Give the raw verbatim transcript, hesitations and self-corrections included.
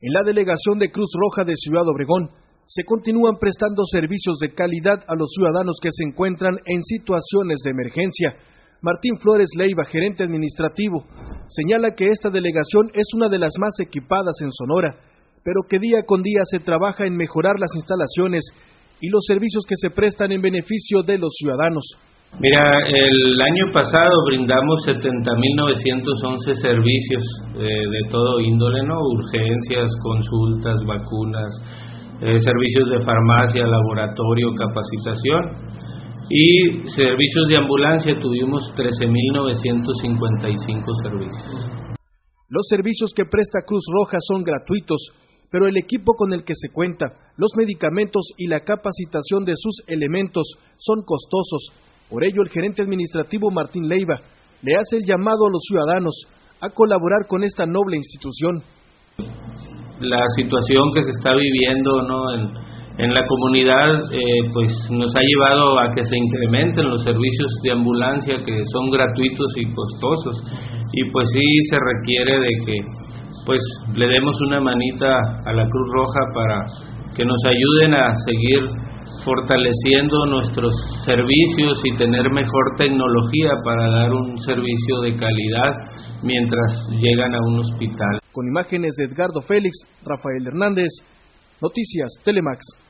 En la delegación de Cruz Roja de Ciudad Obregón se continúan prestando servicios de calidad a los ciudadanos que se encuentran en situaciones de emergencia. Martín Flores Leiva, gerente administrativo, señala que esta delegación es una de las más equipadas en Sonora, pero que día con día se trabaja en mejorar las instalaciones y los servicios que se prestan en beneficio de los ciudadanos. Mira, el año pasado brindamos setenta mil novecientos once servicios eh, de todo índole, ¿no? Urgencias, consultas, vacunas, eh, servicios de farmacia, laboratorio, capacitación y servicios de ambulancia. Tuvimos trece mil novecientos cincuenta y cinco servicios. Los servicios que presta Cruz Roja son gratuitos, pero el equipo con el que se cuenta, los medicamentos y la capacitación de sus elementos son costosos. Por ello, el gerente administrativo Martín Leiva le hace el llamado a los ciudadanos a colaborar con esta noble institución. La situación que se está viviendo, ¿no?, en, en la comunidad, eh, pues nos ha llevado a que se incrementen los servicios de ambulancia, que son gratuitos y costosos, y pues sí se requiere de que pues le demos una manita a la Cruz Roja para que nos ayuden a seguir fortaleciendo nuestros servicios y tener mejor tecnología para dar un servicio de calidad mientras llegan a un hospital. Con imágenes de Edgardo Félix, Rafael Hernández, Noticias Telemax.